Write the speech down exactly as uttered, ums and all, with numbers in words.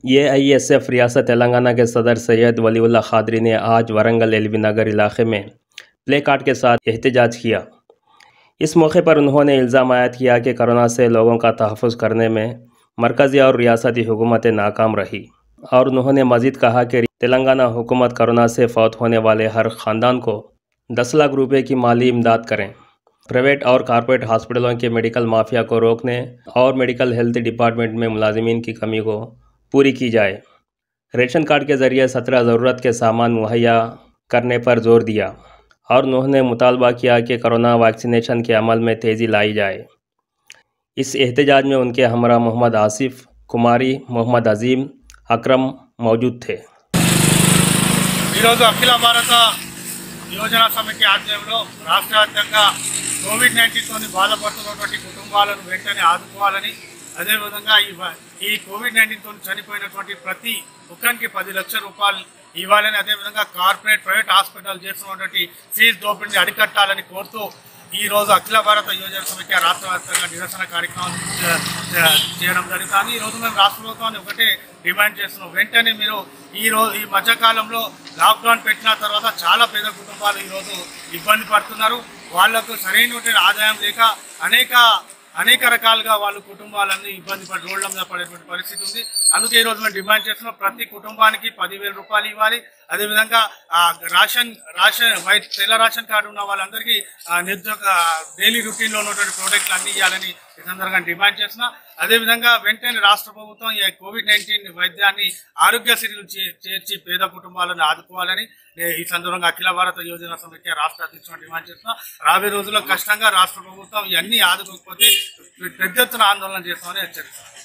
AISF रियासत तेलंगाना के सदर सैयद वलीउल्लाह खादरी ने आज वरंगल एलबी नगर इलाके में प्ले कार्ड के साथ एहतजाज किया। इस मौके पर उन्होंने इल्ज़ाम आयद किया कि कोरोना से लोगों का तहफ़्फ़ुज़ करने में मरकज़ी और रियासती हुकूमतें नाकाम रही और उन्होंने मज़ीद कहा कि तेलंगाना हुकूमत कोरोना से फौत होने वाले हर ख़ानदान को दस लाख रुपए की माली इमदाद करें। प्राइवेट और कॉरपोरेट हॉस्पिटलों के मेडिकल माफिया को रोकने और मेडिकल हेल्थ डिपार्टमेंट में मुलाजिमीन की कमी को पूरी की जाए। रेशन कार्ड के ज़रिए सत्रह ज़रूरत के सामान मुहैया करने पर जोर दिया और उन्होंने मुतालबा किया कि कोरोना वैक्सीनेशन के अमल में तेज़ी लाई जाए। इस एहतजाज में उनके हमरा मोहम्मद आसिफ, कुमारी, मोहम्मद अजीम, अकरम मौजूद थे। अखिल भारत योजना समिति आध्वर्यंलो राष्ट्र व्याप्తంగా కోవిడ్ నైన్టీన్ తోని బాధపడుతున్నటువంటి కుటుంబాలను వెంటనే ఆదుకోవాలని, అదే విధంగా ఈ కోవిడ్ నైన్టీన్ తోని చనిపోయినటువంటి ప్రతి ఒక్కరికి పది లక్షల రూపాయలు ఇవ్వాలని, అదే విధంగా కార్పొరేట్ ప్రైవేట్ హాస్పిటల్ చేస్తున్నటువంటి ఫీజు దోపిడీని అరికట్టాలని కోరుతూ ఈ రోజు అఖిల భారత యోజన సమితి రాష్ట్ర వ్యాప్తంగా నిరసన కార్యక్రమం చేయడం జరుగుతుంది। ఈ రోజు మేము రాష్ట్ర ప్రభుత్వాన్ని ఒకటే డిమాండ్ చేస్తున్నాం, వెంటనే మీరు ఈ రోజు ఈ మధ్యకాలంలో లాక్డౌన్ పెట్టిన తర్వాత చాలా పేద కుటుంబాలు ఈరోజు ఇబ్బంది పడుతున్నారు। వాళ్లకు సరైనటువంటి ఆదాయం లేక అనేక అనేక రకాలుగా వాళ్ళ కుటుంబాలన్నీ ఇబ్బంది పడి రోడ్ల మీద పడేటువంటి పరిస్థితి ఉంది। అందుకే ఈరోజు మేము డిమాండ్ చేస్తున్నాం, ప్రతి కుటుంబానికి పదివేల రూపాయలు ఇవ్వాలి। అదేవిధంగా రేషన్ రేషన్ వైట్ తెల్ల రేషన్ కార్డు ఉన్న వాళ్ళందరికీ నిరుద్యోగ డైలీ రొటీన్లో ఉన్నటువంటి ప్రోడక్ట్లు అన్ని ఇవ్వాలని ఈ సందర్భంగా డిమాండ్ చేస్తున్నా। అదేవిధంగా వెంటనే రాష్ట్ర ప్రభుత్వం ఈ కోవిడ్ నైన్టీన్ వైద్యాన్ని ఆరోగ్యశ్రీలు చేర్చి పేద కుటుంబాలను ఆదుకోవాలని ఈ సందర్భంగా అఖిల భారత యోజన సమితి రాష్ట్ర అధ్యక్షుడు డిమాండ్ చేస్తున్నా। రాబోయే రోజుల్లో కష్టంగా రాష్ట్ర ప్రభుత్వం ఇవన్నీ ఆదుకోకపోతే పెద్ద ఎత్తున ఆందోళన చేస్తామని హెచ్చరిస్తున్నారు।